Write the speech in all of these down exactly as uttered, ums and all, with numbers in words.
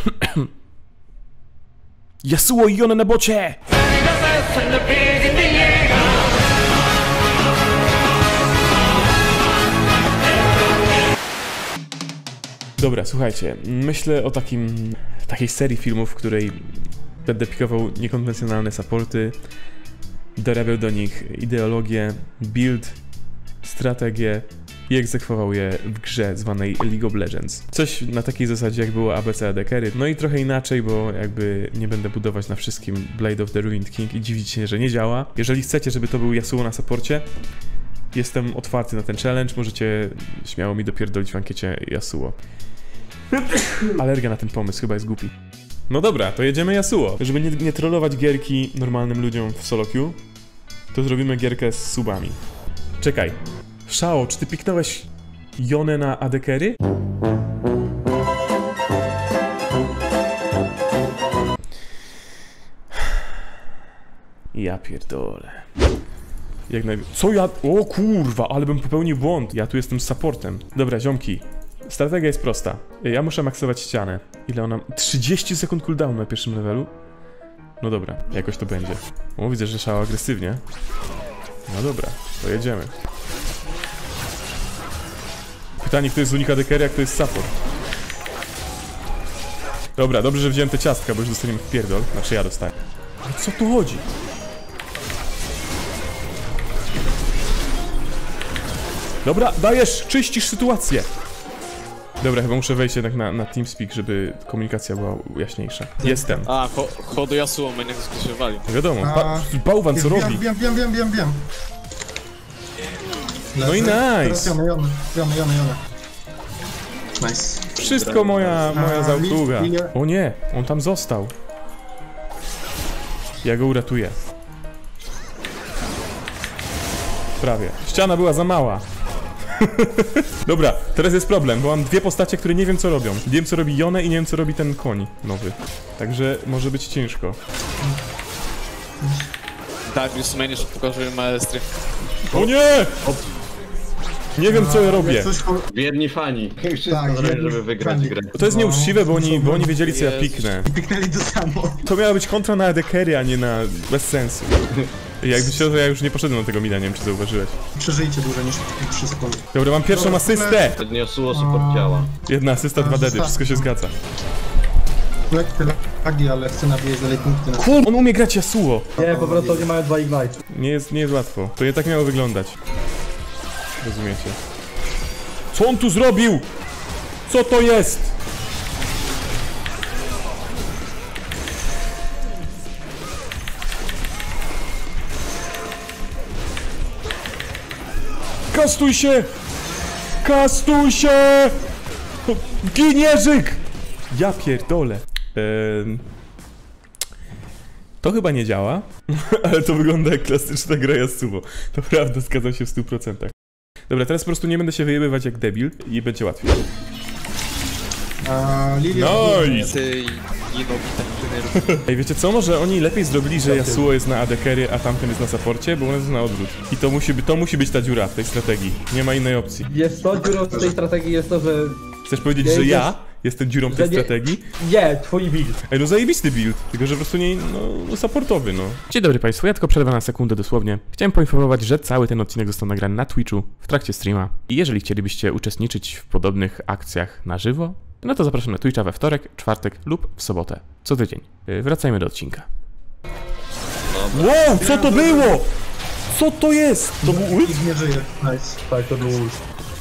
Yasuo i Yone na bocie! Dobra, słuchajcie, myślę o takim, takiej serii filmów, w której będę pikował niekonwencjonalne supporty, dorabiał do nich ideologię, build, strategię i egzekwował je w grze zwanej League of Legends. Coś na takiej zasadzie, jak było A B C A D Carry, no i trochę inaczej, bo jakby nie będę budować na wszystkim Blade of the Ruined King i dziwić się, że nie działa. Jeżeli chcecie, żeby to był Yasuo na supporcie, jestem otwarty na ten challenge, możecie śmiało mi dopierdolić w ankiecie Yasuo. Alergia na ten pomysł chyba jest głupi. No dobra, to jedziemy Yasuo. Żeby nie, nie trollować gierki normalnym ludziom w solo queue, to zrobimy gierkę z subami. Czekaj. Shao, czy ty piknąłeś Yone na A D Carry? Ja pierdolę. Jak naj... Co ja... O kurwa, ale bym popełnił błąd. Ja tu jestem z supportem. Dobra, ziomki. Strategia jest prosta. Ja muszę maksować ścianę. Ile ona... trzydzieści sekund cooldown na pierwszym levelu? No dobra, jakoś to będzie. O, widzę, że Shao agresywnie. No dobra, to jedziemy. Pytanie, kto jest unik A D Carry, a kto jest support. Dobra, dobrze, że wziąłem te ciastka, bo już dostaniemy w pierdol. Znaczy ja dostałem. Ale co tu chodzi? Dobra, dajesz, czyścisz sytuację. Dobra, chyba muszę wejść jednak na, na TeamSpeak, żeby komunikacja była jaśniejsza. Jestem. A, ho, ho do Yasuo mnie nie skrzyżowali. No wiadomo, ba bałwan co robi. Wiem, wiem, wiem, wiem, wiem. No i nice. Jone, Jone, Jone, Jone, Jone. Nice. Wszystko moja, moja zasługa. O nie, on tam został. Ja go uratuję. Prawie. Ściana była za mała. Dobra, teraz jest problem, bo mam dwie postacie, które nie wiem co robią. Nie wiem co robi Yone i nie wiem co robi ten koń nowy. Także może być ciężko. Tak, już mnie jeszcze pokażę maestry. O nie! Nie wiem co ja robię. Biedni fani. Tak, Żeby wygrać grę. To jest nieuczciwe, bo oni, bo oni wiedzieli co ja piknę. Piknęli to samo. To miała być kontra na A D Carry, a nie na... bez sensu. Jakby się, to ja już nie poszedłem do tego mida, nie wiem czy zauważyłeś. Przeżyjcie dłużej niż trzy sekundy. Dobra, mam pierwszą asystę! To nie Yasuo support działa. Jedna asysta, dwa dedy, wszystko się zgadza. Lekkie lagi, ale chcę nabijać dalej punkty na... Kur... on umie grać Yasuo! Nie, po prostu nie mają dwa Ignite. Nie jest, nie jest łatwo. To nie tak miało wyglądać. Rozumiecie? Co on tu zrobił? Co to jest? Kastuj się! Kastuj się! Gin Jerzyk! Ja pierdolę. Ehm... To chyba nie działa, ale to wygląda jak klasyczna gra Yasuo. To prawda, zgadzam się w stu procentach. Dobra, teraz po prostu nie będę się wyjebywać jak debil i będzie łatwiej. A Lilia... Nice! Ty i nogi tak inżynierów. Ej, wiecie co? Może oni lepiej zrobili, że Yasuo jest na A D Carry, a tamten jest na supporcie, bo on jest na odwrót. I to musi, by, to musi być ta dziura w tej strategii. Nie ma innej opcji. Jest to, dziurą z tej strategii jest to, że... Chcesz powiedzieć, że ja jestem dziurą tej nie- strategii? Nie, twój build. Ej, no zajebisty build, tylko że po prostu nie, no, no supportowy, no. Dzień dobry Państwu, ja tylko przerwę na sekundę dosłownie. Chciałem poinformować, że cały ten odcinek został nagrany na Twitchu w trakcie streama. I jeżeli chcielibyście uczestniczyć w podobnych akcjach na żywo, no to zapraszam na Twitcha we wtorek, czwartek lub w sobotę. Co tydzień. Yy, wracajmy do odcinka. Wow, co to było? Co to jest? To był ult? Ich nie żyje. Nice. Tak, to był ult.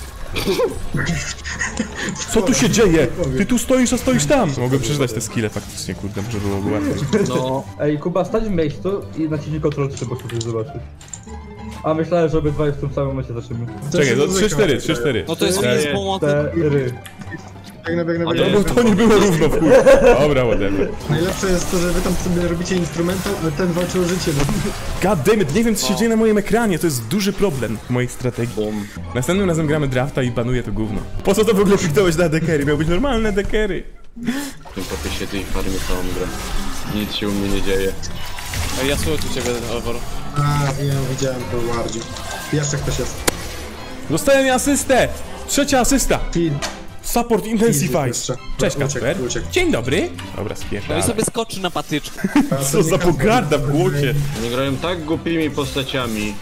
Co tu się dzieje? Ty tu stoisz, a stoisz tam! Mogę przeczytać te skille faktycznie, kurde, może byłoby łatwiej. No, Ej, Kuba, stań w miejscu i naciśnij kontrol trzy, bo chcę zobaczyć. A myślałem, że obydwaj w tym samym momencie zaczniemy. Czekaj, to trzy cztery, trzy cztery. No to jest Cztery. nie z pomocy. Cztery. Biegnę, biegnę, No biegnę. bo to nie było równo w chuj. Dobra, whatever. Najlepsze jest to, że wy tam sobie robicie instrumental, ale ten walczy o życie. No. God damn it, nie wiem co się dzieje na moim ekranie, to jest duży problem w mojej strategii. bum. Następnym razem gramy drafta i banuję to gówno. Po co to w ogóle piknąłeś na A D Carry? Miał być normalne A D Carry. Tym popie siedzę i farmię całą grę. Nic się u mnie nie dzieje. Ej, Yasuo tu ciebie, Alvaro. A, wiem, widziałem to bardziej. Jeszcze ktoś jest. Dostałem asystę! Trzecia asysta! Feed. Support Intensify! Jeszcze. Cześć Uciekł, Kasper. uciekł. Dzień dobry. Dobra, No i spierdalaj. sobie skoczy na patyczkę. Co za pogarda w głosie. Oni grają tak głupimi postaciami.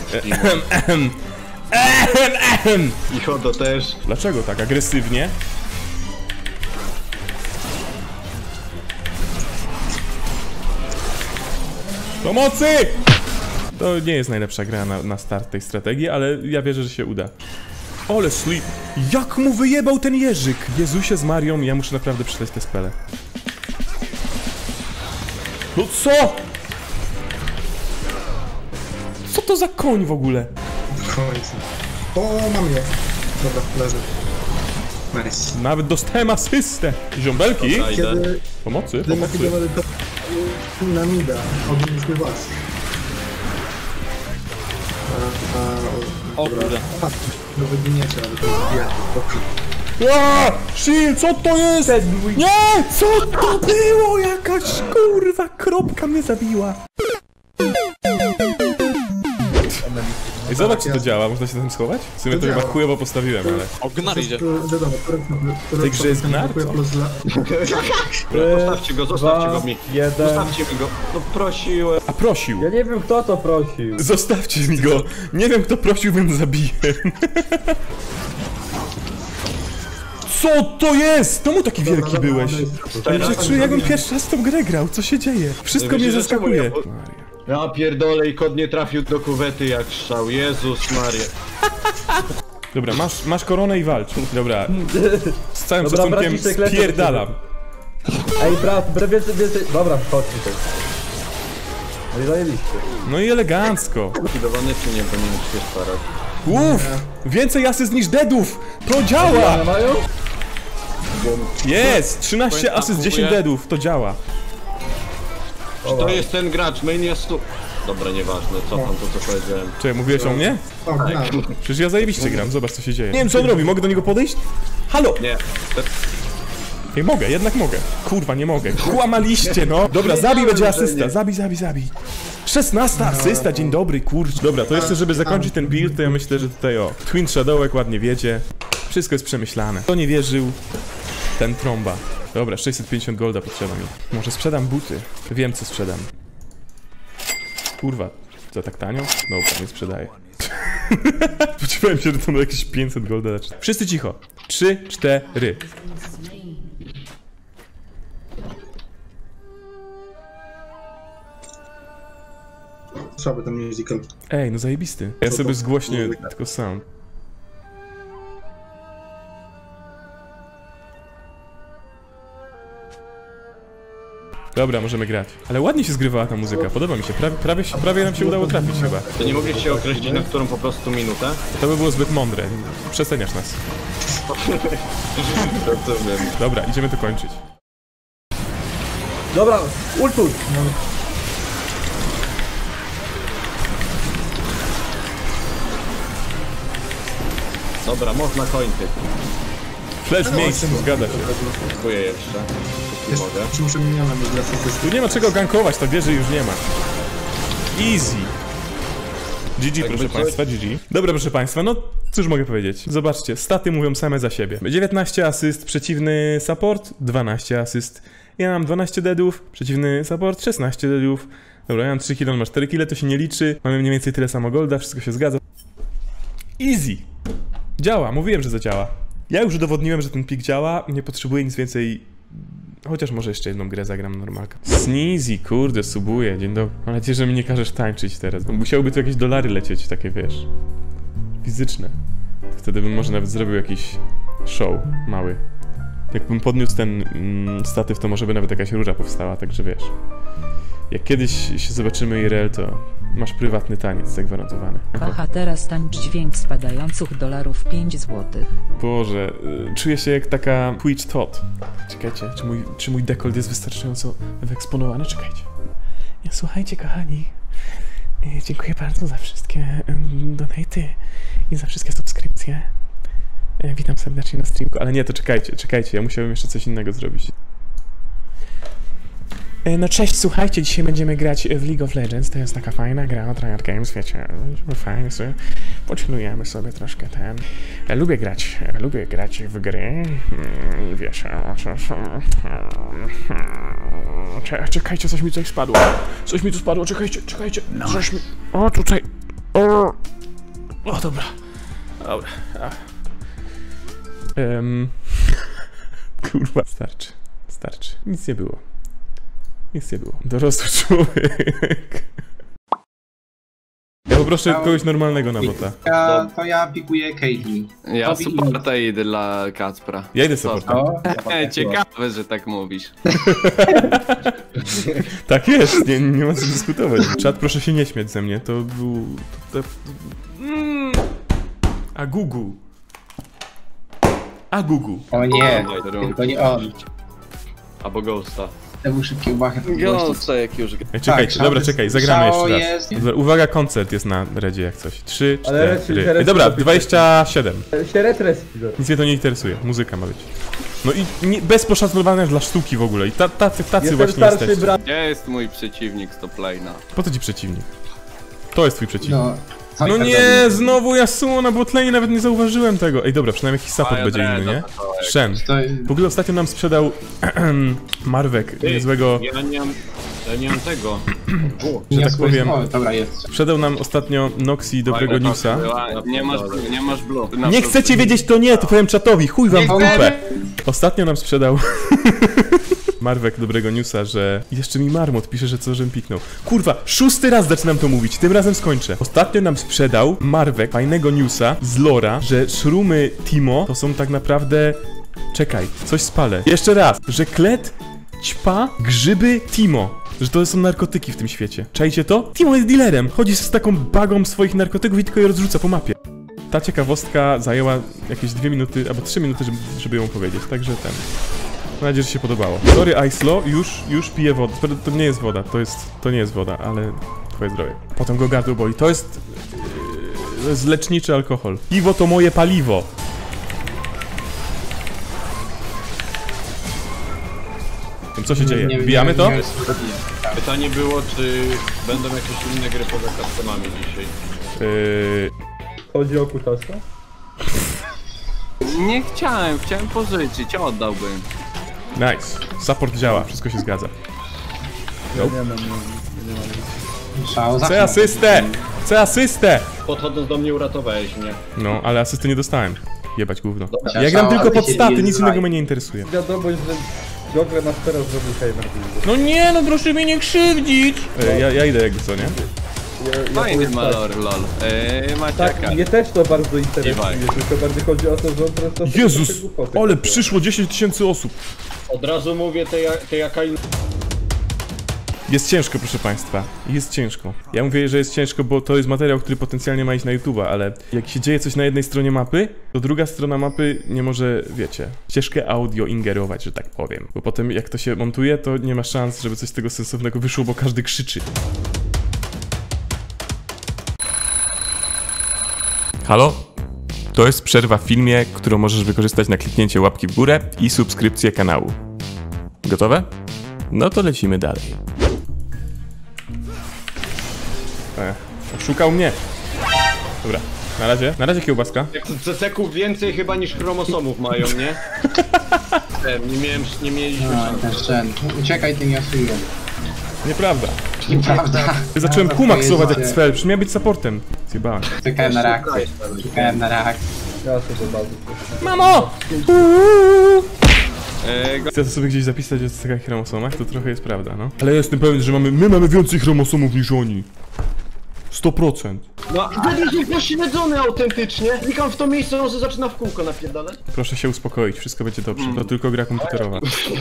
I Hodo też. Dlaczego tak agresywnie? Pomocy! To nie jest najlepsza gra na, na start tej strategii, ale ja wierzę, że się uda. Ole sleep! Jak mu wyjebał ten jeżyk! Jezusie z Marią, ja muszę naprawdę przeczytać te spele. No co?! Co to za koń w ogóle? W końcu. O, mam je. Dobra, leży. Nice. Nawet dostałem asystę! Ziombelki? Dobra, idę. Kiedy Pomocy, Kiedy pomocy. nakidowali to na mida, oglądaliśmy was. A, a, O kurde. a, no wyginiecie, ale to jest biedy. Aaa! Shield, co to jest? Nie! Co to było? Jakaś kurwa kropka mnie zabiła. Ej, zobacz czy to działa, można się tam schować? W sumie to, To chyba działa. chujowo postawiłem, ale... O, Gnar idzie. Wiadomo, W tej grze jest Gnar, co? plus dla... Zostawcie go, zostawcie go mi. jeden. Zostawcie mi go. No prosiłem. A prosił! Ja nie wiem kto to prosił. Zostawcie mi go! Nie wiem kto prosił, więc zabiję. Co to jest? Czemu taki wielki byłeś? Ja się czuję jakbym pierwszy raz w tą grę grał, co się dzieje? Wszystko mnie Wiecie, zaskakuje. dlaczego ja- Ja pierdolę i kod nie trafił do kuwety jak strzał. Jezus Maria. Dobra, masz, masz koronę i walcz. Dobra. Z całym Dobra, szacunkiem braciszek, lecę do spierdalam. Ej brat, brat, więcej, więcej. Dobra, chodź tutaj. No i zajęliście. No i elegancko. Likwidowany czy nie, bo nie wiem czy jest parad. Uff! Więcej asyst niż deadów! To One działa! mają? Jest! trzynaście Powiem, asyst, kupuję. dziesięć deadów, to działa. Czy to jest ten gracz, main jest tu... Dobra, nieważne, co tam to co powiedziałem. Czy mówiłeś o mnie? O, Gnar. Przecież ja zajebiście gram, zobacz co się dzieje. Nie wiem co on robi, mogę do niego podejść? Halo! Nie. Nie mogę, jednak mogę. Kurwa, nie mogę. Kłamaliście, no! Dobra, zabij będzie asysta, zabij, zabij, zabij. szesnasta asysta, dzień dobry, kurcz. Dobra, to jeszcze żeby zakończyć ten build, to ja myślę, że tutaj o... Twin Shadowek ładnie wiedzie. Wszystko jest przemyślane. Kto nie wierzył, ten trąba. Dobra, sześćset pięćdziesiąt golda potrzeba mi. Może sprzedam buty. Wiem co sprzedam. Kurwa, co tak tanio? No, nie sprzedaję. Spodziewałem się, że to ma jakieś pięćset golda. Wszyscy cicho. Trzy, cztery. Słaby ten musical. Ej, no zajebisty. Ja sobie zgłośnię tylko sound. Dobra, możemy grać. Ale ładnie się zgrywała ta muzyka, podoba mi się. Prawie, prawie, się- prawie nam się udało trafić chyba. To nie mogliście określić na którą po prostu minutę? To by było zbyt mądre. Przeceniasz nas. Rozumiem. Dobra, idziemy to kończyć. Dobra, ultuj! Dobra, można kończyć. Flash w miejscu, zgadza się. Dziękuję jeszcze. Jeśli mogę. Czy muszę miniona mieć dla asysty? Tu nie ma czego gankować, ta wieży już nie ma. Easy. G G, proszę coś- państwa, G G. Dobra, proszę państwa, no cóż mogę powiedzieć. Zobaczcie, staty mówią same za siebie. dziewiętnaście asyst, przeciwny support, dwanaście asyst. Ja mam dwanaście deadów, przeciwny support, szesnaście deadów. Dobra, ja mam trzy kile, on ma cztery kile, to się nie liczy. Mamy mniej więcej tyle samo golda, wszystko się zgadza. Easy. Działa, mówiłem, że zadziała. Ja już udowodniłem, że ten pik działa, nie potrzebuję nic więcej. Chociaż może jeszcze jedną grę zagram normalkę. Sneezy, kurde, subuję, dzień dobry. Mam nadzieję, że mi nie każesz tańczyć teraz. Bo musiałyby tu jakieś dolary lecieć, takie wiesz, fizyczne. Wtedy bym może nawet zrobił jakiś show mały. Jakbym podniósł ten mm, statyw, to może by nawet jakaś rura powstała, także wiesz. Jak kiedyś się zobaczymy I R L, to masz prywatny taniec zagwarantowany. Haha, teraz tańcz dźwięk spadających dolarów pięć złotych. Boże, y, czuję się jak taka Twitch tot. Czekajcie, czy mój, czy mój dekolt jest wystarczająco wyeksponowany? Czekajcie. Ja, słuchajcie, kochani, y, dziękuję bardzo za wszystkie y, donaty i za wszystkie subskrypcje. Y, witam serdecznie na streamku, ale nie, to czekajcie, czekajcie, ja musiałem jeszcze coś innego zrobić. E, No cześć, słuchajcie, dzisiaj będziemy grać w League of Legends, to jest taka fajna gra od Riot Games, wiecie, fajnie sobie, pochillujemy sobie troszkę ten. Ja lubię grać, ja lubię grać w gry, mm, i wiesz, Cze- czekajcie, coś mi tutaj spadło, coś mi tu spadło, czekajcie, czekajcie, coś mi, o tutaj, o, o dobra, dobra, a. Um, kurwa, starczy, starczy, nic nie było. Nic nie było. Dorosły człowiek. Ja poproszę kogoś normalnego na bota. Ja, to ja pikuję Caitlyn. Ja Robi supporta idę dla Kacpra. Ja idę supportem. O, E, ciekawe, że tak mówisz. Tak jest, nie, nie ma co dyskutować. Czat, proszę się nie śmiać ze mnie, to był... To, to, mm. A Gugu. A Gugu. o nie, tylko nie on. Albo Ghosta. To był szybki ubach. Ghosta jak już. Ej, czekajcie, Tak, dobra, szał czekaj, jest- zagramy szał jeszcze raz. jest- Dobra, uwaga, koncert jest na redzie jak coś. Trzy, Ale Red cztery. Shield Ej, dobra, robi- dwadzieścia siedem. Się retreski. Nic mnie to nie interesuje, muzyka ma być. No i nie, bez poszanowania dla sztuki w ogóle. I ta, tacy, tacy Jestem właśnie starszy jesteście. brat. Gdzie jest mój przeciwnik z top lane'a? Po co ci przeciwnik? To jest twój przeciwnik. No, co No ja nie, zrobię? znowu Yasuo na botlane, nawet nie zauważyłem tego. Ej, dobra, przynajmniej jakiś support A, będzie ja inny, nie? to- to- Shen. To, W ogóle ostatnio nam sprzedał Marwek niezłego, Ja nie mam, ja nie mam tego. że tak powiem, O, dobra, jest. sprzedał nam ostatnio Noxi dobrego newsa. Nie masz, nie masz blue. Nie chcecie wiedzieć, to nie, to powiem czatowi, chuj wam w dupę. Ostatnio nam sprzedał Marwek dobrego newsa, że jeszcze mi Marmot pisze, że co, żem piknął. Kurwa, szósty raz zaczynam to mówić, tym razem skończę. Ostatnio nam sprzedał Marwek fajnego newsa z lora, że szrumy Timo to są tak naprawdę... Czekaj, coś spalę. Jeszcze raz, że klet, ćpa, grzyby Timo. Że to są narkotyki w tym świecie. Czajcie to? Timo jest dealerem. Chodzi z taką bagą swoich narkotyków i tylko je rozrzuca po mapie. Ta ciekawostka zajęła jakieś dwie minuty, albo trzy minuty, żeby, żeby ją powiedzieć, także ten... Mam nadzieję, że się podobało. Sorry, Icelo, już, już piję wodę. To, to nie jest woda, to jest, to nie jest woda, ale twoje zdrowie. Potem go gardło boli. To jest... Yy, to jest leczniczy alkohol. Piwo to moje paliwo. Co się dzieje? Nie- nie- Wbijamy to? nie- nie- Pytanie było, czy będą jakieś inne gry poza customami dzisiaj. Yy... Chodzi o kutasa? Nie chciałem, chciałem pożyczyć, oddałbym. Nice. Support działa, wszystko się zgadza. Nie mam, nie, nie, nie mam. Szał, Chcę asystę! Chcę asystę! Podchodząc do mnie uratowałeś mnie. No, ale asysty nie dostałem. Jebać gówno. Dobra, Ja gram szał, tylko ale pod się staty, nie nic znaj. innego mnie nie interesuje. Wiadomość, że Jogle nas teraz zrobił Heimer. No nie, no proszę mnie nie krzywdzić! E, ja, ja idę jakby co, nie? Ja, ja Fajny powiem tak. malor, lol. Eee, Maciaka. Tak, mnie też to bardzo interesuje, Iwaj. tylko bardziej chodzi o to, że on teraz to Jezus! takie głupoty Ale gada. przyszło dziesięć tysięcy osób. Od razu mówię tej, tej jaka Jest ciężko, proszę państwa. Jest ciężko. Ja mówię, że jest ciężko, bo to jest materiał, który potencjalnie ma iść na YouTube'a, ale jak się dzieje coś na jednej stronie mapy, to druga strona mapy nie może, wiecie, ścieżkę audio ingerować, że tak powiem. Bo potem jak to się montuje, to nie ma szans, żeby coś z tego sensownego wyszło, bo każdy krzyczy. Halo? To jest przerwa w filmie, którą możesz wykorzystać na kliknięcie łapki w górę i subskrypcję kanału. Gotowe? No to lecimy dalej. E, oszukał mnie. Dobra, na razie. Na razie kiełbaska. Ceseków więcej chyba niż chromosomów mają, nie? Ten, nie miałem, nie mieliśmy A, szans. ten Shen. Uciekaj tym Yasuo. Nieprawda. Nieprawda. Ja zacząłem Dobra, kumaksować jak pojedziecie. cfel, przecież miał być supportem. Zjebałem. Czekałem na reakcję. Czekałem na reakcję. Ja sobie to bardzo. Mamo! Eee, go... Chcę to sobie gdzieś zapisać o takich chromosomach, to trochę jest prawda, no. Ale ja jestem pewien, że mamy, my mamy więcej chromosomów niż oni. sto procent. No, byliśmy pośledzony autentycznie. Klikam w to miejsce, on zaczyna w kółko napierdalać. Proszę się uspokoić, wszystko będzie dobrze. To tylko gra komputerowa.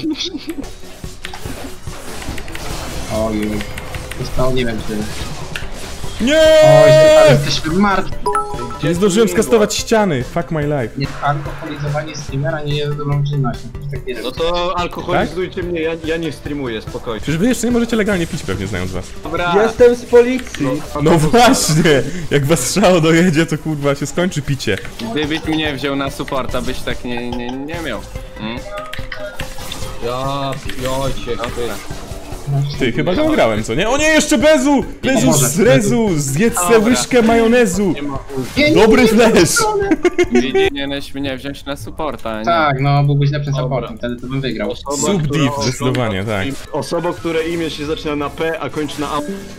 Ojej. Zostało, nie wiem czy... Nie! Oj, ale jesteśmy martwi. Nie zdążyłem skastować ściany. Fuck my life. Nie, alkoholizowanie streamera nie jest dobrą czynnością. Tak nie No to alkoholizujcie mnie, ja, ja nie streamuję, spokojnie. Przecież wy jeszcze nie możecie legalnie pić pewnie, znając was. Dobra. Jestem z policji! No właśnie! Jak was strzał dojedzie, to kurwa się skończy picie. Gdybyś mnie wziął na supporta, byś tak nie, nie, nie miał. Hmm? Ja, jojcie, dobra. Ty, chyba go grałem, co nie? O nie, jeszcze Bezu! Bezu Może. z Rezu! Zjedz se Dobra. łyżkę majonezu! Nie ma Nie, nie, Dobry nie, flash! Powinieneś mnie wziąć na supporta, nie? Tak, no byłbyś lepszym Dobra. supportem, wtedy to bym wygrał. Osoba, Sub która div, ogląda- zdecydowanie, tak. Osoba, które imię się zaczyna na P, a kończy na A.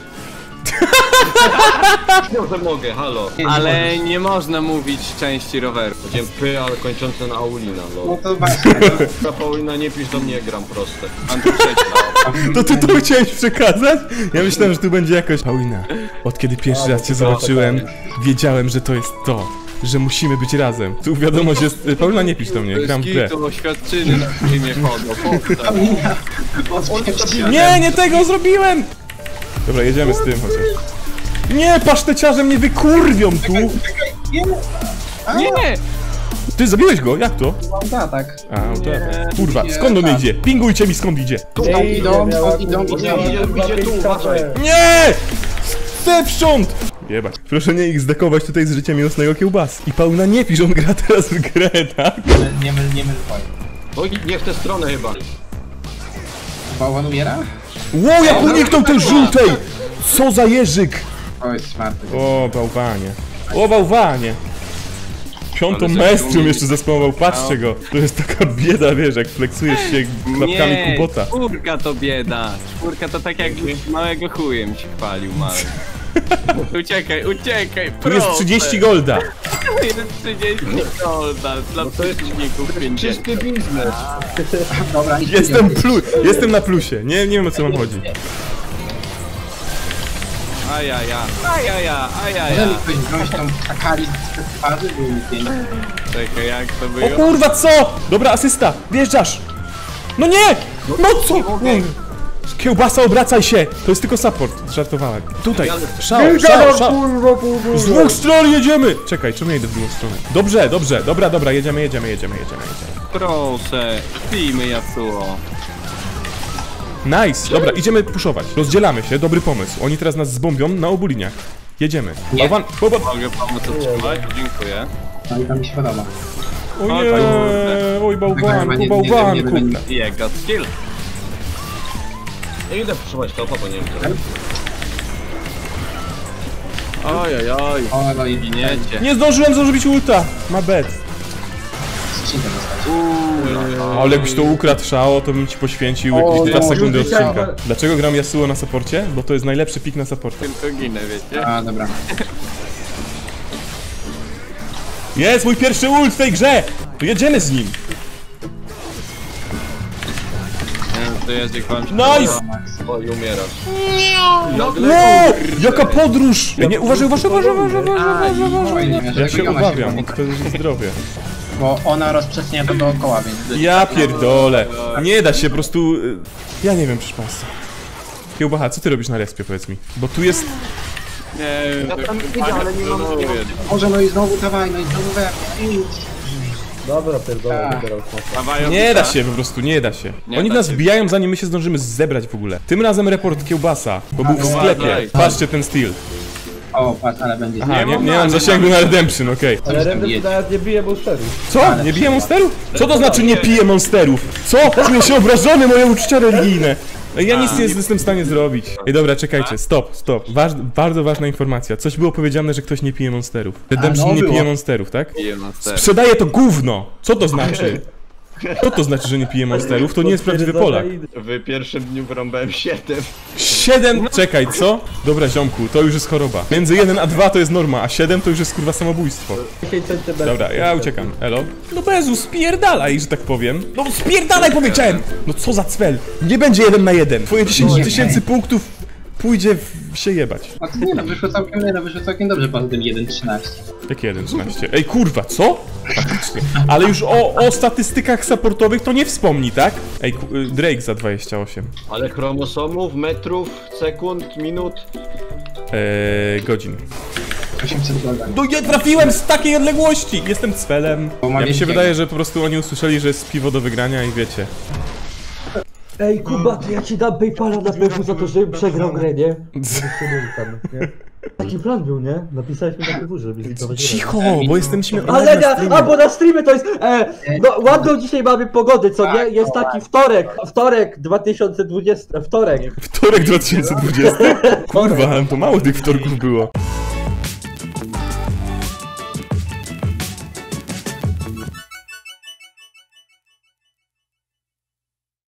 No to mogę, halo. Ale nie można mówić części roweru. Powiedziałem P, ale kończące na Aulina, No lol. to właśnie, Ta Paulina, nie pisz do mnie, gram proste. To ty to chciałeś przekazać? Ja myślałem, że tu będzie jakoś... Paulina, od kiedy pierwszy raz cię zobaczyłem, wiedziałem, że to jest to. Że musimy być razem. Tu wiadomość jest... Paulina, nie pisz do mnie, gram w grę. To oświadczyny na filmie chodzą. Nie, nie tego zrobiłem! Dobra, jedziemy z tym chociaż. Nie, paszteciarze mnie wykurwią tu! Nie! Ty zabiłeś go? Jak to? tak, tak. A, tak. Kurwa, skąd on idzie? Pingujcie mi, skąd idzie. Ej, idą, stąd idą, idą. Idzie, idzie tu, uważaj. Nie! Zewsząd! Jebać. Proszę nie ich zdekować tutaj z życia miłosnego kiełbas. I Paulina, nie pisz, on gra teraz w grę, tak? Nie myl, nie myl twoje. Oj, nie w tę stronę chyba. Bałwan umiera? Ło, jak uniknął tej żółtej! Co za jeżyk! O, jest smarty. O, bałwanie. O, bałwanie. Piątą maestrium jeszcze zespołował, patrzcie go. To jest taka bieda, wiesz, jak fleksujesz się klapkami Kubota. czwórka to bieda. Czwórka to tak jak małego chujem ci chwalił mały. Uciekaj, uciekaj, Tu jest trzydzieści golda. Tu jest trzydzieści golda, dla przeciwników pięćdziesiąt. Czysty biznes. Dobra, idź. Jestem plu jestem na plusie. Nie, nie wiem, o co wam chodzi. Ajaja, ajaja, ajaja. Jeżeli ktoś wziąć tą Akali z fazy, był mi pięć. Czekaj, jak to O było? kurwa, co? Dobra, asysta, wjeżdżasz. No nie! No co? Kiełbasa, obracaj się! To jest tylko support, żartowałem. Tutaj, szał, szał, szał. Z dwóch stron jedziemy! Czekaj, czemu ja idę w drugą stronę? Dobrze, dobrze, dobra, dobra, jedziemy, jedziemy, jedziemy, jedziemy, jedziemy. Proszę, pijmy Yasuo. Nice, dobra, idziemy puszować. Rozdzielamy się, dobry pomysł. Oni teraz nas zbombią na obu liniach. Jedziemy. Bałwan, bałwan. Mogę pomóc otrzymać? Dziękuję. No i to mi się podoba. O nie, oj bałwanku, bałwanku. Jego skill. Nie idę przesuwać topa, bo nie wiem, co. Oj, oj, oj. O, no i Giniecie. Nie zdążyłem zrobić ulta. Ma bet. skrzynkę dostać. Ale jakbyś to ukradł, Szao, to bym ci poświęcił O, jakieś dwa no, sekundy już odcinka. wiedziałem. Dlaczego gram Yasuo na supporcie? Bo to jest najlepszy pik na supporcie. Tylko ginę, wiecie? A, dobra. Jest mój pierwszy ult w tej grze! To jedziemy z nim. Nie wiem, to jest jak wam się Nice! Oj, umierasz. Ło! Jaka podróż! Nie, uważaj, uważaj, uważaj, uważaj, uważaj, uważaj. Oj, Ja się ona obawiam, chyba- to jest zdrowie. Bo ona rozprzestrzenia to dookoła, więc... Ja pierdolę. Nie da się, po prostu... y, Ja nie wiem, proszę państwa. Kiełbacha, co ty robisz na respie, powiedz mi? Bo tu jest... Nie wiem, Ja tam idę, ale nie mam... nie mam- Może no i znowu dawaj, no i znowu we... Dobra, pierdolę, Tak. wybierał smoka. Nie da się po prostu, nie da się. Nie Oni da nas się. wbijają, zanim my się zdążymy zebrać w ogóle. Tym razem report kiełbasa, bo był w sklepie. uważaj. Patrzcie ten styl. O, patrz, ale będzie... Aha, nie, mam nie mam many, zasięgu na redemption, okej. Co Ale byś tam Render jedzie? nawet nie bije boosterów. Co? Nie biję monsterów? Co to znaczy nie piję monsterów? Co? Czuję się obrażony, moje uczucia religijne. No ja nic nie jestem w stanie zrobić. Ej, dobra, czekajcie, stop, stop. Waż, bardzo ważna informacja. Coś było powiedziane, że ktoś nie pije monsterów. Redemption A, no nie było. pije monsterów, tak? Piję na ser. Sprzedaje to gówno! Co to znaczy? Co to znaczy, że nie pije monsterów? To nie jest prawdziwy Polak. W pierwszym dniu wyrąbałem siedem. siedem? Czekaj, co? Dobra, ziomku, to już jest choroba. Między jeden a dwa to jest norma, a siedem to już jest kurwa samobójstwo. dziesięć centymetrów. Dobra, ja uciekam. Elo? No Bezu, spierdalaj, że tak powiem. No spierdalaj, powiedziałem! No co za cwel? Nie będzie jeden na jeden. Twoje dziesięć tysięcy punktów pójdzie w się jebać. A to nie no, wyszło całkiem, nie no, wyszło całkiem dobrze poza tym jeden trzynaście. Jakie jeden trzynaście? Ej, kurwa, co? Faktycznie. Ale już o, o statystykach supportowych to nie wspomni, tak? Ej, ku- y, Drake za dwadzieścia osiem. Ale chromosomów, metrów, sekund, minut. Eee, godzin. osiemset golda. No nie trafiłem z takiej odległości! Jestem cwelem. Bo ma Ja mi się wielkiego. wydaje, że po prostu oni usłyszeli, że jest piwo do wygrania i wiecie. Ej, Kuba, to ja ci dam Paypala na pewno za to, żebym przegrał grę, nie? Żebyś się nie tam, nie? Taki plan był, nie? Napisaliśmy na górze, żeby zlikwidować grę. Cicho, bo jesteśmy Ale nie, a bo na streamie to jest, e, no ładną dzisiaj mamy pogody, co nie? Jest taki wtorek, wtorek dwa tysiące dwudziesty, wtorek. Wtorek dwa tysiące dwudziesty? Kurwa, to mało tych wtorków było.